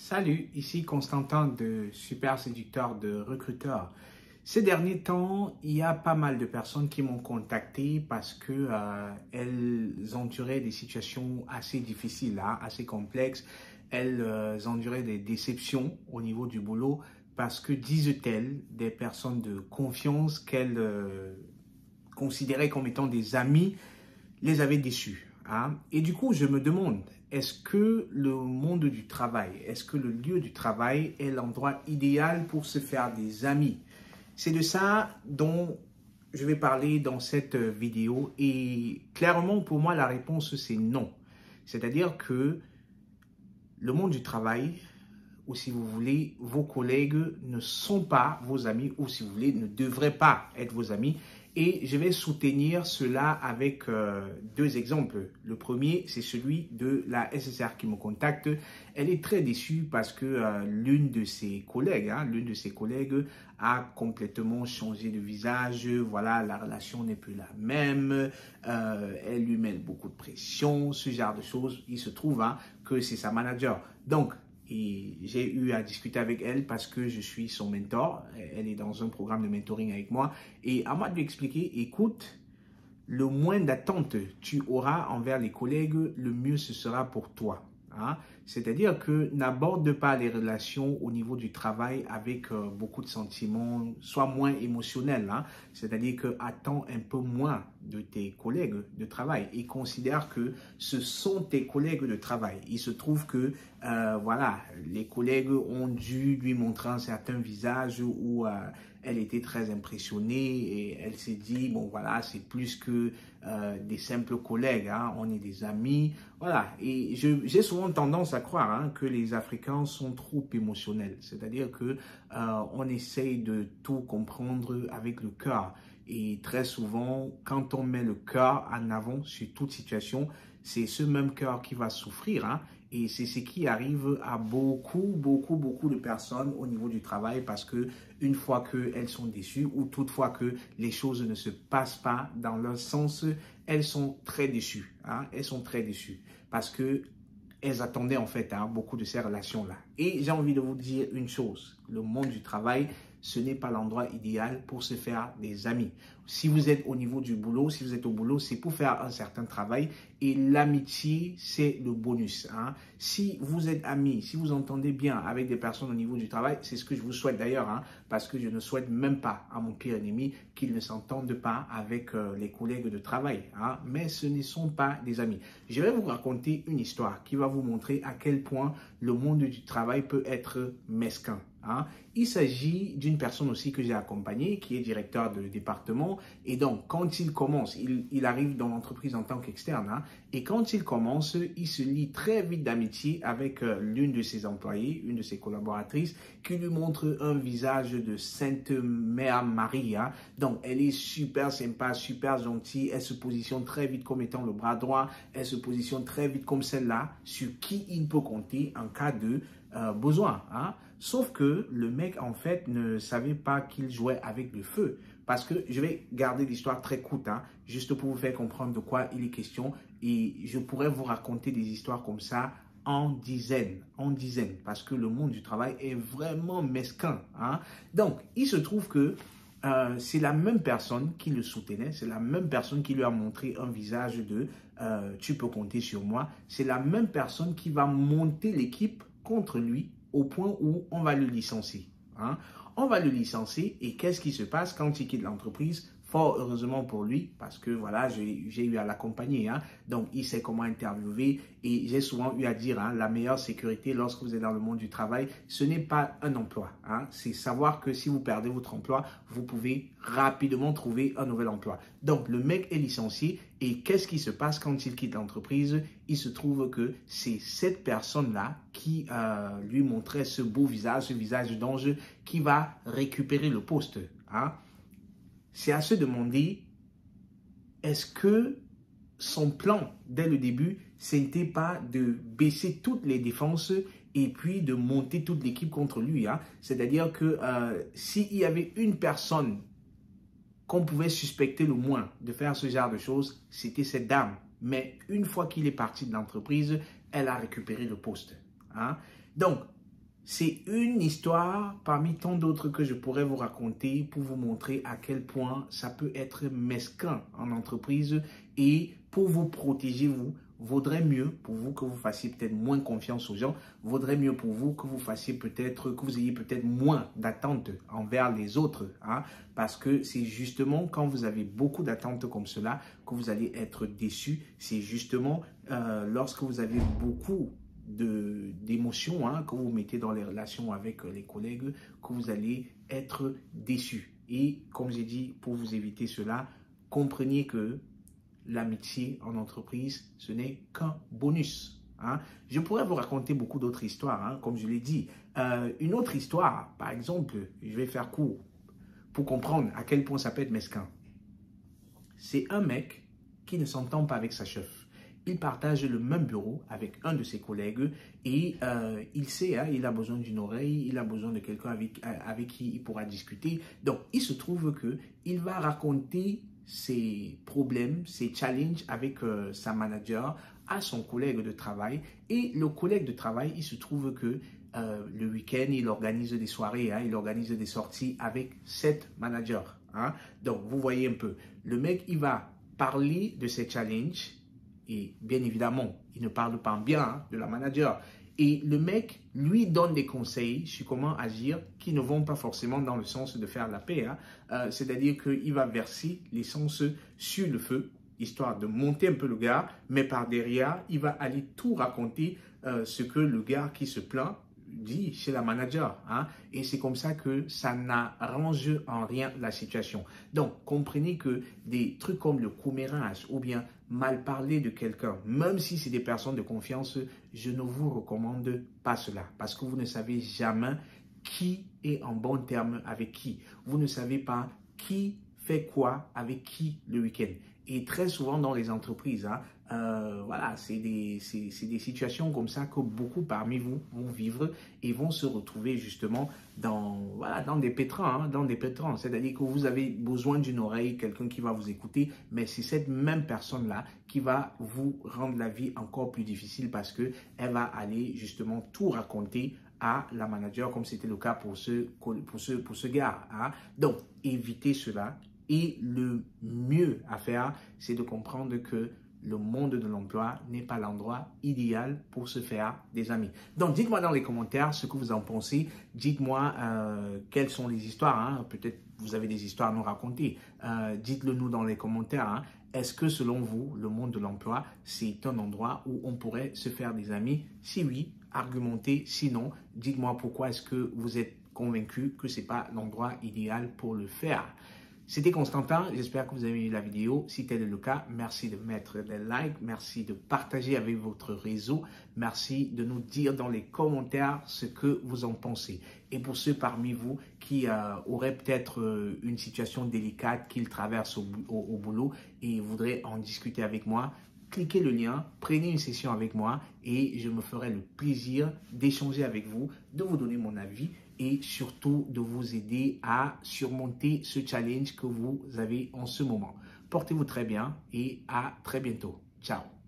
Salut, ici Constantin de Super Séducteur de Recruteur. Ces derniers temps, il y a pas mal de personnes qui m'ont contacté parce que elles enduraient des situations assez difficiles, assez complexes. Elles enduraient des déceptions au niveau du boulot parce que, disent-elles, des personnes de confiance qu'elles considéraient comme étant des amis les avaient déçues. Et du coup, je me demande, est-ce que le monde du travail, est-ce que le lieu du travail est l'endroit idéal pour se faire des amis? C'est de ça dont je vais parler dans cette vidéo et clairement pour moi la réponse c'est non. C'est-à-dire que le monde du travail, ou si vous voulez, vos collègues ne sont pas vos amis, ou si vous voulez, ne devraient pas être vos amis. Et je vais soutenir cela avec deux exemples. Le premier, c'est celui de la SSR qui me contacte. Elle est très déçue parce que l'une de ses collègues a complètement changé de visage. Voilà, la relation n'est plus la même. Elle lui met beaucoup de pression, ce genre de choses. Il se trouve que c'est sa manager. Donc, et j'ai eu à discuter avec elle parce que je suis son mentor. Elle est dans un programme de mentoring avec moi. Et à moi de lui expliquer, écoute, le moins d'attente tu auras envers les collègues, le mieux ce sera pour toi. C'est-à-dire que n'aborde pas les relations au niveau du travail avec beaucoup de sentiments, soit moins émotionnels. C'est-à-dire que attends un peu moins de tes collègues de travail et considère que ce sont tes collègues de travail. Il se trouve que voilà, les collègues ont dû lui montrer un certain visage où elle était très impressionnée et elle s'est dit, bon voilà, c'est plus que des simples collègues, on est des amis, voilà. Et j'ai souvent tendance à croire que les Africains sont trop émotionnels, c'est-à-dire que on essaye de tout comprendre avec le cœur. Et très souvent, quand on met le cœur en avant sur toute situation, c'est ce même cœur qui va souffrir. Et c'est ce qui arrive à beaucoup de personnes au niveau du travail parce que une fois qu'elles sont déçues ou toutefois que les choses ne se passent pas dans leur sens, elles sont très déçues. Elles sont très déçues parce que elles attendaient en fait beaucoup de ces relations-là. Et j'ai envie de vous dire une chose, le monde du travail, ce n'est pas l'endroit idéal pour se faire des amis. Si vous êtes au niveau du boulot, si vous êtes au boulot, c'est pour faire un certain travail et l'amitié, c'est le bonus. Si vous êtes amis, si vous entendez bien avec des personnes au niveau du travail, c'est ce que je vous souhaite d'ailleurs, parce que je ne souhaite même pas à mon pire ennemi qu'ils ne s'entendent pas avec les collègues de travail. Mais ce ne sont pas des amis. Je vais vous raconter une histoire qui va vous montrer à quel point le monde du travail peut être mesquin. Il s'agit d'une personne aussi que j'ai accompagnée, qui est directeur de département. Et donc, quand il commence, il arrive dans l'entreprise en tant qu'externe. Et quand il commence, il se lie très vite d'amitié avec l'une de ses employées, une de ses collaboratrices, qui lui montre un visage de Sainte Mère Marie. Donc, elle est super sympa, super gentille. Elle se positionne très vite comme étant le bras droit. Elle se positionne très vite comme celle-là sur qui il peut compter en cas de besoin. Sauf que le mec, en fait, ne savait pas qu'il jouait avec le feu. Parce que je vais garder l'histoire très courte, juste pour vous faire comprendre de quoi il est question. Et je pourrais vous raconter des histoires comme ça en dizaines. Parce que le monde du travail est vraiment mesquin. Donc, il se trouve que c'est la même personne qui le soutenait. C'est la même personne qui lui a montré un visage de tu peux compter sur moi. C'est la même personne qui va monter l'équipe contre lui au point où on va le licencier. On va le licencier et qu'est-ce qui se passe quand il quitte l'entreprise? Fort heureusement pour lui, parce que voilà, j'ai eu à l'accompagner. Donc, il sait comment interviewer et j'ai souvent eu à dire, la meilleure sécurité lorsque vous êtes dans le monde du travail, ce n'est pas un emploi. C'est savoir que si vous perdez votre emploi, vous pouvez rapidement trouver un nouvel emploi. Donc, le mec est licencié et qu'est-ce qui se passe quand il quitte l'entreprise? Il se trouve que c'est cette personne-là qui lui montrait ce beau visage, ce visage d'ange, qui va récupérer le poste. C'est à se demander, est-ce que son plan, dès le début, ce n'était pas de baisser toutes les défenses et puis de monter toute l'équipe contre lui. C'est-à-dire que s'il y avait une personne qu'on pouvait suspecter le moins de faire ce genre de choses, c'était cette dame. Mais une fois qu'il est parti de l'entreprise, elle a récupéré le poste. Donc, C'est une histoire parmi tant d'autres que je pourrais vous raconter pour vous montrer à quel point ça peut être mesquin en entreprise et pour vous protéger, vous, vaudrait mieux pour vous que vous fassiez peut-être moins confiance aux gens, vaudrait mieux pour vous que vous fassiez peut-être, que vous ayez peut-être moins d'attentes envers les autres, hein, parce que c'est justement quand vous avez beaucoup d'attentes comme cela que vous allez être déçu. C'est justement lorsque vous avez beaucoup d'émotions que vous mettez dans les relations avec les collègues que vous allez être déçu. Et comme j'ai dit, pour vous éviter cela, comprenez que l'amitié en entreprise, ce n'est qu'un bonus. Hein. Je pourrais vous raconter beaucoup d'autres histoires, hein, comme je l'ai dit. Une autre histoire, par exemple, je vais faire court pour comprendre à quel point ça peut être mesquin. C'est un mec qui ne s'entend pas avec sa chef. Il partage le même bureau avec un de ses collègues et il sait, hein, il a besoin d'une oreille, il a besoin de quelqu'un avec qui il pourra discuter. Donc, il se trouve qu'il va raconter ses problèmes, ses challenges avec sa manager à son collègue de travail. Et le collègue de travail, il se trouve que le week-end, il organise des soirées, hein, il organise des sorties avec cette manager. Hein. Donc, vous voyez un peu, le mec, il va parler de ses challenges. Et bien évidemment, il ne parle pas bien de la manager. Et le mec lui donne des conseils sur comment agir qui ne vont pas forcément dans le sens de faire la paix. Hein. C'est-à-dire qu'il va verser l'essence sur le feu, histoire de monter un peu le gars, mais par derrière, il va aller tout raconter ce que le gars qui se plaint dit chez la manager. Hein, et c'est comme ça que ça n'arrange en rien la situation. Donc, comprenez que des trucs comme le commérage ou bien mal parler de quelqu'un, même si c'est des personnes de confiance, je ne vous recommande pas cela. Parce que vous ne savez jamais qui est en bon terme avec qui. Vous ne savez pas qui fait quoi avec qui le week-end. Et très souvent dans les entreprises, hein, voilà, c'est des situations comme ça que beaucoup parmi vous vont vivre et vont se retrouver justement dans des pétrins, hein, dans des pétrins. C'est-à-dire que vous avez besoin d'une oreille, quelqu'un qui va vous écouter, mais c'est cette même personne-là qui va vous rendre la vie encore plus difficile parce qu'elle va aller justement tout raconter à la manager, comme c'était le cas pour ce gars. Hein. Donc, évitez cela. Et le mieux à faire, c'est de comprendre que le monde de l'emploi n'est pas l'endroit idéal pour se faire des amis. Donc, dites-moi dans les commentaires ce que vous en pensez. Dites-moi quelles sont les histoires. Hein. Peut-être vous avez des histoires à nous raconter. Dites-le nous dans les commentaires. Hein. Est-ce que selon vous, le monde de l'emploi, c'est un endroit où on pourrait se faire des amis? Si oui, argumentez. Sinon, dites-moi pourquoi est-ce que vous êtes convaincu que ce n'est pas l'endroit idéal pour le faire. C'était Constantin, j'espère que vous avez aimé la vidéo. Si tel est le cas, merci de mettre des likes, merci de partager avec votre réseau, merci de nous dire dans les commentaires ce que vous en pensez. Et pour ceux parmi vous qui auraient peut-être une situation délicate qu'ils traversent au boulot et voudraient en discuter avec moi, cliquez le lien, prenez une session avec moi et je me ferai le plaisir d'échanger avec vous, de vous donner mon avis et surtout de vous aider à surmonter ce challenge que vous avez en ce moment. Portez-vous très bien et à très bientôt. Ciao.